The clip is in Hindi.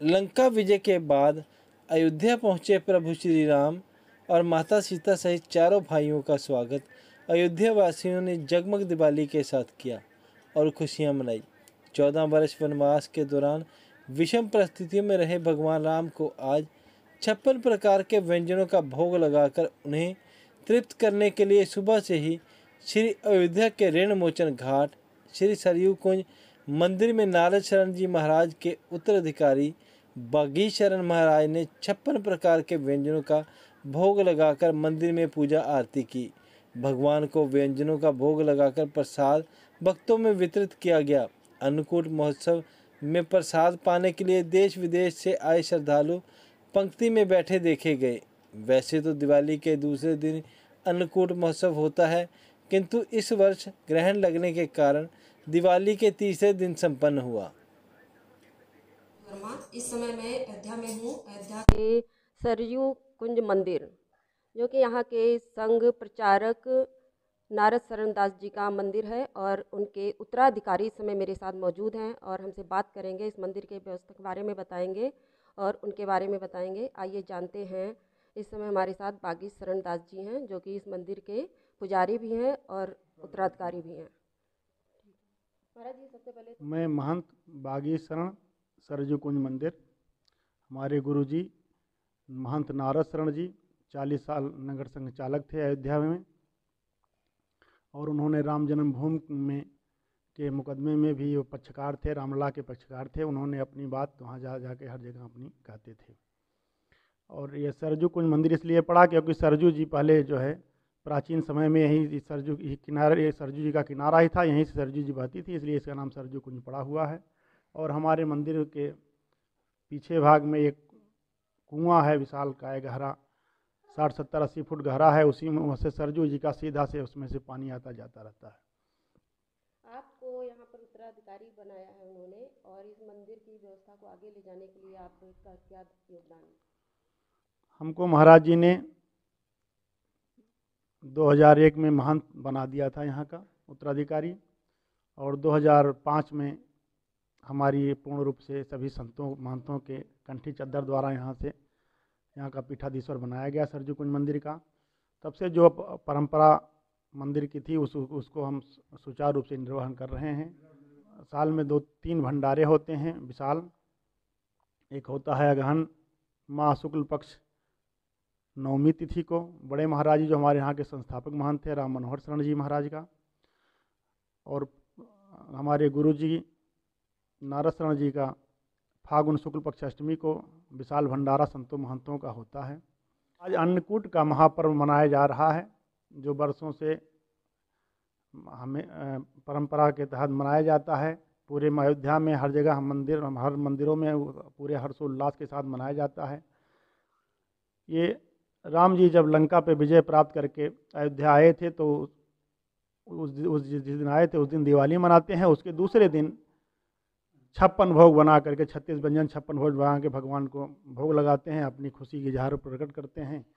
लंका विजय के बाद अयोध्या पहुंचे प्रभु श्री राम और माता सीता सहित चारों भाइयों का स्वागत अयोध्या वासियों ने जगमग दिवाली के साथ किया और खुशियां मनाई। 14 वर्ष वनवास के दौरान विषम परिस्थितियों में रहे भगवान राम को आज 56 प्रकार के व्यंजनों का भोग लगाकर उन्हें तृप्त करने के लिए सुबह से ही श्री अयोध्या के ऋण मोचन घाट श्री सरयू कुंज मंदिर में नारद शरण जी महाराज के उत्तराधिकारी बागी शरण महाराज ने 56 प्रकार के व्यंजनों का भोग लगाकर मंदिर में पूजा आरती की। भगवान को व्यंजनों का भोग लगाकर प्रसाद भक्तों में वितरित किया गया। अन्नकूट महोत्सव में प्रसाद पाने के लिए देश विदेश से आए श्रद्धालु पंक्ति में बैठे देखे गए। वैसे तो दिवाली के दूसरे दिन अन्नकूट महोत्सव होता है, किंतु इस वर्ष ग्रहण लगने के कारण दिवाली के तीसरे दिन संपन्न हुआ। इस समय मैं अयोध्या में हूँ। अयोध्या के सरयू कुंज मंदिर, जो कि यहाँ के संघ प्रचारक नारद शरण दास जी का मंदिर है, और उनके उत्तराधिकारी इस समय मेरे साथ मौजूद हैं और हमसे बात करेंगे, इस मंदिर के व्यवस्था के बारे में बताएंगे और उनके बारे में बताएंगे। आइए जानते हैं। इस समय हमारे साथ बागी शरण दास जी हैं, जो कि इस मंदिर के पुजारी भी हैं और उत्तराधिकारी भी हैं। महाराज जी, सबसे पहले मैं महंत बागी शरण सरयू कुंज मंदिर, हमारे गुरुजी महंत नारद शरण जी 40 साल नगर संघ चालक थे अयोध्या में, और उन्होंने राम जन्मभूमि में के मुकदमे में भी वो पक्षकार थे, रामलला के पक्षकार थे। उन्होंने अपनी बात वहाँ जाके हर जगह अपनी कहते थे। और ये सरयू कुंज मंदिर इसलिए पड़ा क्योंकि सरयू जी पहले जो है प्राचीन समय में यही सरयू किनारे, सरयू जी का किनारा ही था, यहीं से सरयू जी बहती थी, इसलिए इसका नाम सरयू कुंज पड़ा हुआ है। और हमारे मंदिर के पीछे भाग में एक कुआं है, विशाल काय गहरा, 60-70-80 फुट गहरा है। उसी में वहाँ से सरयू जी का सीधा से उसमें से पानी आता जाता रहता है। आपको यहाँ पर उत्तराधिकारी बनाया है उन्होंने, और इस मंदिर की व्यवस्था को आगे ले जाने के लिए आपका क्या योगदान है? हमको महाराज जी ने 2001 में महंत बना दिया था यहाँ का उत्तराधिकारी, और 2005 में हमारी पूर्ण रूप से सभी संतों महंतों के कंठी चद्दर द्वारा यहाँ का पीठाधीश्वर बनाया गया सरयू कुंज मंदिर का। तब से जो परंपरा मंदिर की थी उसको हम सुचारू रूप से निर्वहन कर रहे हैं। साल में 2-3 भंडारे होते हैं विशाल। एक होता है अगहन माह शुक्ल पक्ष नवमी तिथि को, बड़े महाराज जी जो हमारे यहाँ के संस्थापक महंत थे राम मनोहर शरण जी महाराज का, और हमारे गुरु जी नारद शरण जी का फागुन शुक्ल पक्ष अष्टमी को विशाल भंडारा संतों महंतों का होता है। आज अन्नकूट का महापर्व मनाया जा रहा है, जो वर्षों से हमें परंपरा के तहत मनाया जाता है। पूरे अयोध्या में हर जगह हर मंदिरों में पूरे हर्षोल्लास के साथ मनाया जाता है। ये राम जी जब लंका पे विजय प्राप्त करके अयोध्या आए थे, तो जिस दिन आए थे उस दिन दिवाली मनाते हैं। उसके दूसरे दिन 56 भोग बना करके 36 व्यंजन 56 भोग बना के भगवान को भोग लगाते हैं, अपनी खुशी की इजहार प्रकट करते हैं।